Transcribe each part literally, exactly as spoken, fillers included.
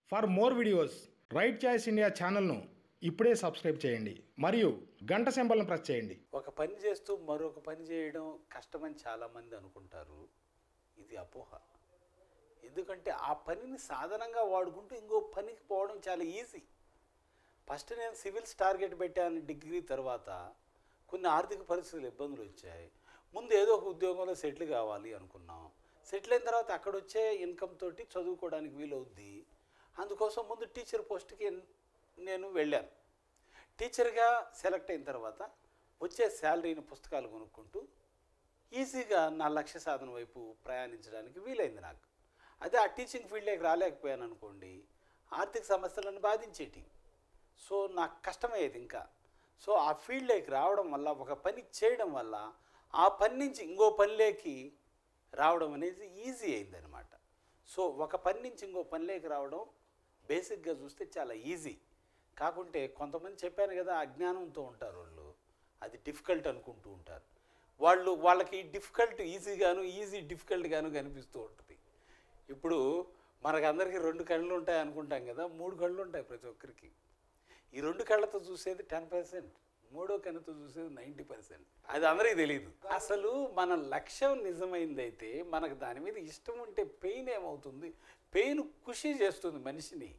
For more videos right choice India ఛానల్ను ఇప్పుడే subscribe చేయండి మరియు గంట సింబల్ను ప్రెస్ చేయండి. ఒక పని చేస్తూ మరొక పని చేయడం కష్టమని చాలామంది అనుకుంటారు. ఇది అపోహ. ఎందుకంటే ఆ పనిని సాధనంగా వాడుకుంటూ ఇంకో పనికి పోవడం చాలా ఈజీ. ఫస్ట్ నేను సివిల్స్ టార్గెట్ పెట్టాను డిగ్రీ తర్వాత, కొన్ని ఆర్థిక పరిస్థితులు ఇబ్బందులు వచ్చాయి. ముందు ఏదో ఒక ఉద్యోగంలో సెటిల్ కావాలి అనుకున్నాం. సెటిల్ అయిన తర్వాత అక్కడ వచ్చే ఇన్కమ్ తోటి చదువుకోవడానికి వీలవుద్ది. అందుకోసం ముందు టీచర్ పోస్ట్కి నేను వెళ్ళాను. టీచర్గా సెలెక్ట్ అయిన తర్వాత వచ్చే శాలరీని పుస్తకాలు కొనుక్కుంటూ ఈజీగా నా లక్ష్య సాధన వైపు ప్రయాణించడానికి వీలైంది నాకు. అదే ఆ టీచింగ్ ఫీల్డ్లోకి రాలేకపోయాను అనుకోండి, ఆర్థిక సమస్యలను బాధించేటి. సో నాకు కష్టమయ్యేది ఇంకా. సో ఆ ఫీల్డ్లోకి రావడం వల్ల, ఒక పని చేయడం వల్ల ఆ పని నుంచి ఇంకో పనిలోకి రావడం అనేది ఈజీ అయిందనమాట. సో ఒక పని నుంచి ఇంకో పనిలోకి రావడం బేసిక్గా చూస్తే చాలా ఈజీ. కాకుంటే కొంతమంది చెప్పాను కదా, అజ్ఞానంతో ఉంటారు వాళ్ళు, అది డిఫికల్ట్ అనుకుంటూ ఉంటారు. వాళ్ళు వాళ్ళకి డిఫికల్ట్ ఈజీగాను, ఈజీ డిఫికల్ట్గాను కనిపిస్తూ ఉంటుంది. ఇప్పుడు మనకందరికీ రెండు కళ్ళు ఉంటాయి అనుకుంటాం కదా, మూడు కళ్ళు ఉంటాయి ప్రతి ఒక్కరికి. ఈ రెండు కళ్ళతో చూసేది టెన్ పర్సెంట్, మూడో కన్నుతో చూసేది నైంటీ పర్సెంట్. అది అందరికీ తెలియదు. అసలు మన లక్ష్యం నిజమైందైతే మనకు దాని మీద ఇష్టం ఉంటే పెయిన్ ఏమవుతుంది? పెయిన్ ఖుషి చేస్తుంది మనిషిని.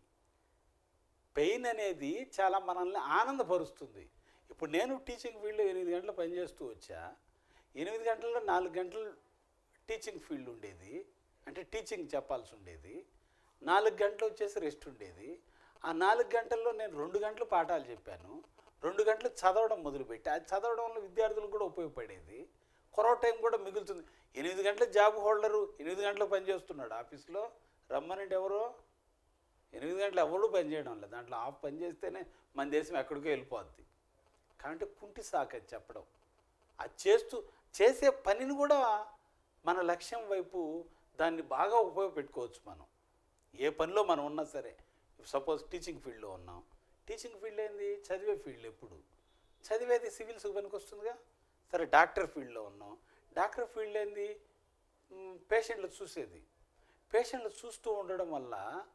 పెయిన్ అనేది చాలా మనల్ని ఆనందపరుస్తుంది. ఇప్పుడు నేను టీచింగ్ ఫీల్డ్లో ఎనిమిది గంటలు పనిచేస్తూ వచ్చా. ఎనిమిది గంటల్లో నాలుగు గంటలు టీచింగ్ ఫీల్డ్ ఉండేది, అంటే టీచింగ్ చెప్పాల్సి ఉండేది. నాలుగు గంటలు వచ్చేసి రెస్ట్ ఉండేది. ఆ నాలుగు గంటల్లో నేను రెండు గంటలు పాఠాలు చెప్పాను, రెండు గంటలు చదవడం మొదలుపెట్టి, అది చదవడం వల్ల విద్యార్థులకు కూడా ఉపయోగపడేది. కొరవ టైం కూడా మిగులుతుంది. ఎనిమిది గంటల జాబ్ హోల్డరు ఎనిమిది గంటలు పనిచేస్తున్నాడు ఆఫీస్లో, రమ్మనంటే ఎవరో ఎనిమిది గంటలు ఎవరు పనిచేయడం లేదు. దాంట్లో ఆఫ్ పని చేస్తేనే మన దేశం ఎక్కడికో వెళ్ళిపోద్ది. కాబట్టి కుంటి సాకది చెప్పడం. అది చేస్తూ చేసే పనిని కూడా మన లక్ష్యం వైపు దాన్ని బాగా ఉపయోగపెట్టుకోవచ్చు మనం. ఏ పనిలో మనం ఉన్నా సరే, సపోజ్ టీచింగ్ ఫీల్డ్లో ఉన్నాం. టీచింగ్ ఫీల్డ్ ఏంది? చదివే ఫీల్డ్. ఎప్పుడు చదివేది సివిల్స్ పనికి వస్తుందిగా. సరే, డాక్టర్ ఫీల్డ్లో ఉన్నాం. డాక్టర్ ఫీల్డ్ ఏంది? పేషెంట్లు చూసేది. పేషెంట్లు చూస్తూ ఉండడం వల్ల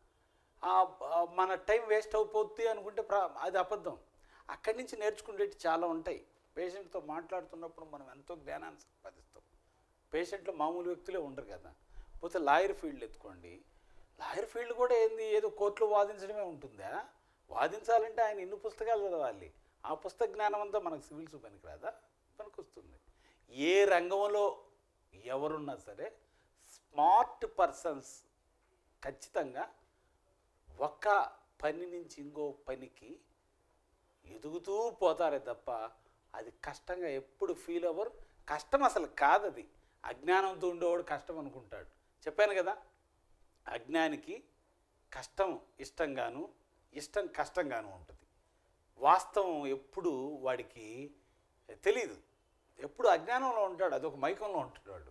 మన టైం వేస్ట్ అయిపోద్ది అనుకుంటే అది అబద్ధం. అక్కడి నుంచి నేర్చుకునేవి చాలా ఉంటాయి. పేషెంట్తో మాట్లాడుతున్నప్పుడు మనం ఎంతో జ్ఞానాన్ని సంపాదిస్తాం. పేషెంట్లు మామూలు వ్యక్తులే ఉండరు కదా. పోతే లాయర్ ఫీల్డ్ ఎత్తుకోండి. లాయర్ ఫీల్డ్ కూడా ఏంది, ఏదో కోర్టులో వాదించడమే ఉంటుందా? వాదించాలంటే ఆయన ఎన్ని పుస్తకాలు చదవాలి? ఆ పుస్తక జ్ఞానం అంతా మనకు సివిల్స్ పనికిరాదా? పనికొస్తుంది. ఏ రంగంలో ఎవరున్నా సరే స్మార్ట్ పర్సన్స్ ఖచ్చితంగా ఒక్క పని నుంచి ఇంకో పనికి ఎదుగుతూ పోతారే తప్ప అది కష్టంగా ఎప్పుడు ఫీల్ అవ్వరు. కష్టం అసలు కాదు అది. అజ్ఞానంతో ఉండేవాడు కష్టం అనుకుంటాడు. చెప్పాను కదా, అజ్ఞానికి కష్టం ఇష్టంగాను, ఇష్టం కష్టంగాను ఉంటుంది. వాస్తవం ఎప్పుడు వాడికి తెలీదు. ఎప్పుడు అజ్ఞానంలో ఉంటాడు, అదొక మైకంలో ఉంటాడు.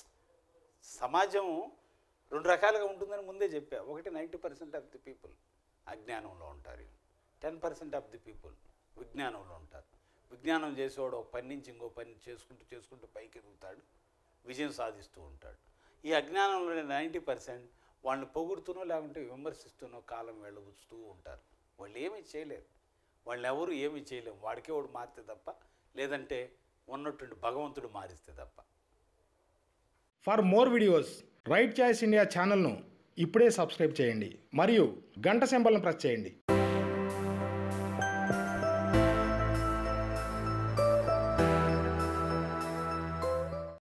సమాజం రెండు రకాలుగా ఉంటుందని ముందే చెప్పా. ఒకటి, ninety percent of the people అజ్ఞానంలో ఉంటారు. Ten percent of the people విజ్ఞానంలో ఉంటారు. విజ్ఞానం చేసేవాడు ఒక పని నుంచి ఇంకో పని చేసుకుంటూ చేసుకుంటూ పైకి ఎదుగుతాడు, విజయం సాధిస్తూ ఉంటాడు. ఈ అజ్ఞానంలోనే నైంటీ పర్సెంట్ వాళ్ళని పొగుడుతూనో లేకుంటే విమర్శిస్తూనో కాలం వెళ్ళబుచ్చుతూ ఉంటారు. వాళ్ళు ఏమీ చేయలేరు. వాళ్ళని ఎవరు ఏమీ చేయలేము. వాడికే వాడు మారితే తప్ప, లేదంటే ఉన్నటువంటి భగవంతుడు మారిస్తే తప్ప. For more videos right choice India ఛానల్ను ఇప్పుడే సబ్స్క్రైబ్ చేయండి మరియు గంట సింబల్ను ప్రెస్ చేయండి.